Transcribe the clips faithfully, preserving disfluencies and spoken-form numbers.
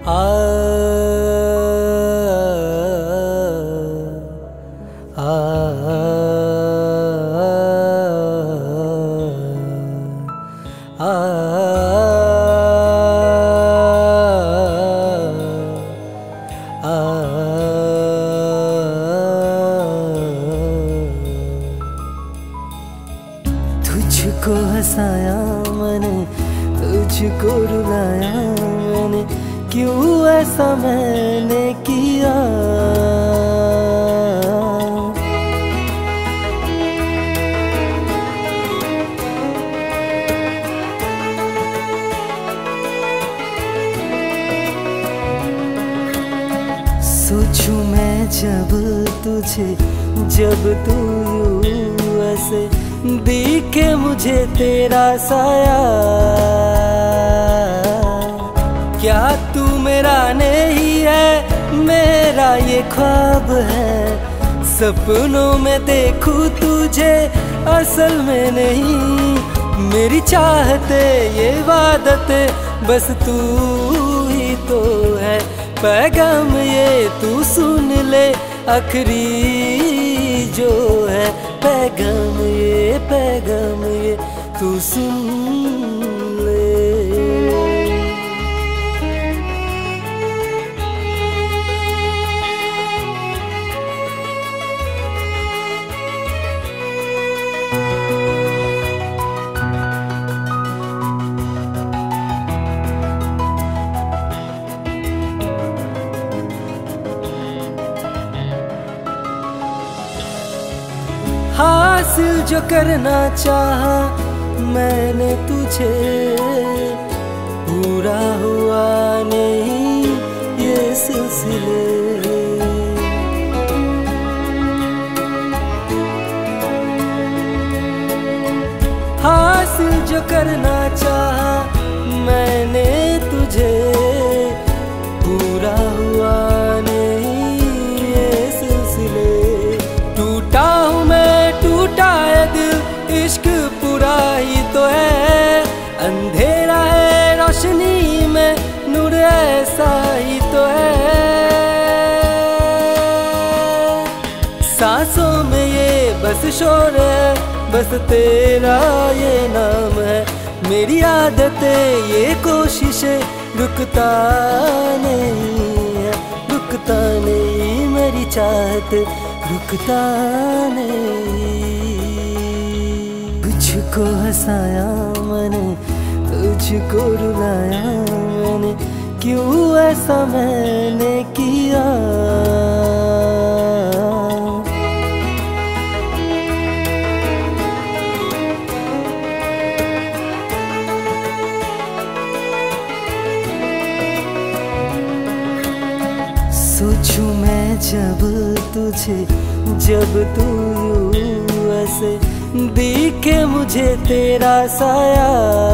आ आ आ तुझको हंसाया मैंने, तुझको रुलाया मैंने, क्यों ऐसा मैंने किया। सोचूं मैं जब तुझे, जब तू यूं ऐसे दिखे मुझे तेरा साया। क्या तू मेरा नहीं है, मेरा ये ख्वाब है। सपनों में देखूं तुझे, असल में नहीं। मेरी चाहते ये वादते, बस तू ही तो है। पैगाम ये तू सुन ले, आखिरी जो है। पैगाम ये, पैगाम ये तू सुन ले। हासिल जो करना चाहा मैंने तुझे, पूरा हुआ नहीं ये सिलसिले। हासिल जो करना चाहा मैंने तुझे, पूरा हुआ नहीं ये सिलसिले। टूटा हूँ मैं, टूटा है दिल, इश्क पूरा ही तो है। अंधेरा है रोशनी में, नूर ऐसा ही तो है। सांसों में ये बस शोर है, बस तेरा ये नाम है। मेरी आदतें ये कोशिशें, रुकता नहीं है, रुकता नहीं। मेरी चाहत रुकता नहीं। तुझको हंसाया मैंने, तुझको रुलाया मैंने, क्यों ऐसा मैंने किया। सोचूं मैं जब तुझे, जब तू यूं ऐसे दिखे मुझे तेरा साया।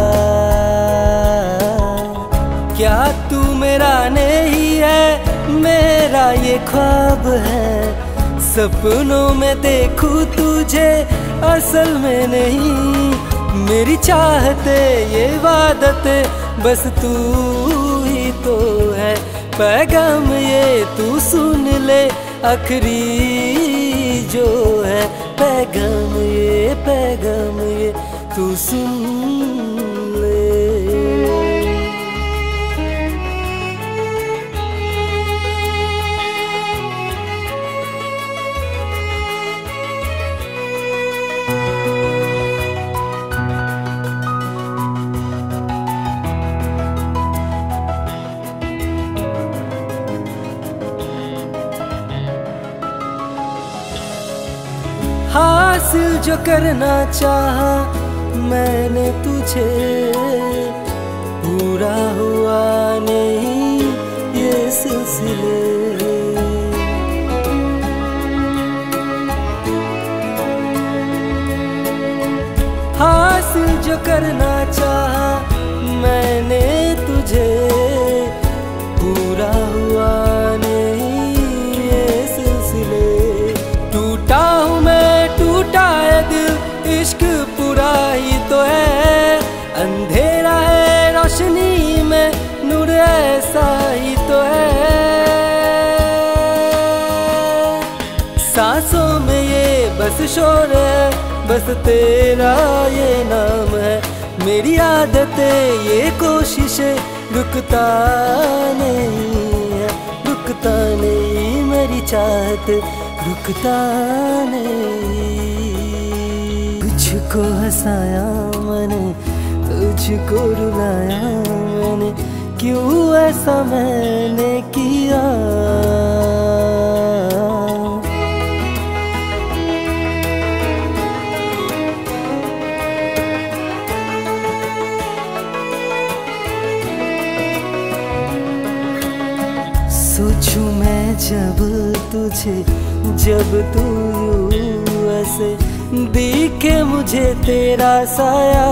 क्या तू मेरा नहीं है, मेरा ये ख्वाब है। सपनों में देखूं तुझे, असल में नहीं। मेरी चाहते ये वादते, बस तू ही तो है। पैगाम ये तू सुन ले, आखिरी जो है। पैगाम ये, पैगाम ये तू सुन ले। हासिल जो करना चाहा मैंने तुझे, पूरा हुआ नहीं ये सिलसिले। हासिल जो करना चाहा मैंने तुझे, पूरा हुआ नहीं ये सिलसिले। टूटा हूँ मैं, टूटा है दिल, इश्क पूरा ही तो है। अंधेरा है रोशनी में, नूर ऐसा ही तो सांसों में ये बस शोर है, बस तेरा ये नाम है। मेरी आदतें ये कोशिशें, रुकता नहीं है, रुकता नहीं मेरी चाहत, रुकता नहीं। तुझको हंसाया मैंने, तुझको रुलाया मैंने, क्यों ऐसा मैंने किया। सोचूं मैं जब तुझे, जब तू यूं ऐसे दिखे मुझे तेरा साया।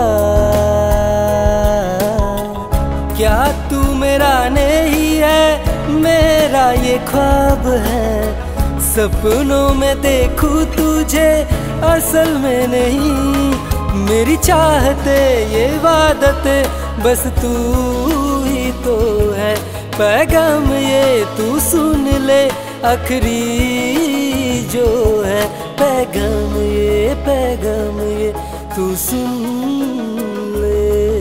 क्या तू मेरा नहीं है, मेरा ये ख्वाब है। सपनों में देखूं तुझे, असल में नहीं। मेरी चाहते ये वादते, बस तू ही तो है। पैगाम ये तू सुन ले, आखिरी जो है। पैगाम ये, पैगाम ये तू सुन ले।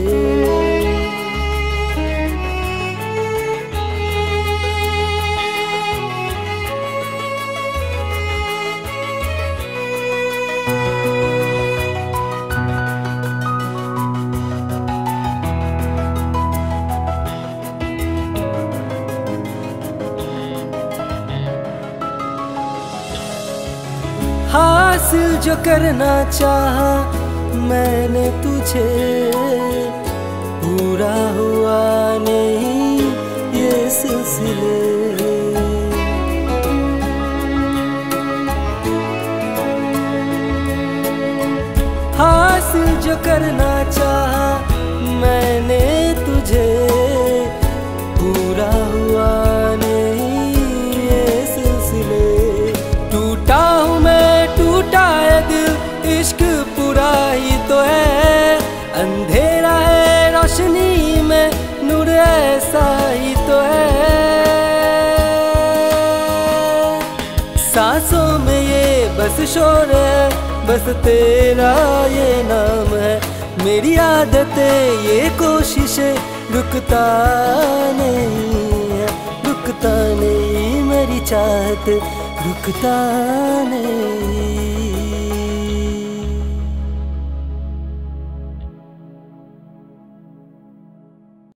हासिल जो करना चाहा मैंने तुझे, पूरा हुआ नहीं ये सिलसिले। हासिल जो करना चाहा मैंने तुझे, पूरा हुआ नहीं ये सिलसिले। टूटा हूँ मैं, टूटा है दिल, इश्क पूरा ही तो है। अंधेरा है रोशनी में, नूर ऐसा ही तो है। सांसों में ये बस शोर है, बस तेरा ये नाम है। मेरी आदतें ये कोशिशें, रुकता नहीं है, रुकता नहीं मेरी चाहत, रुकता नहीं।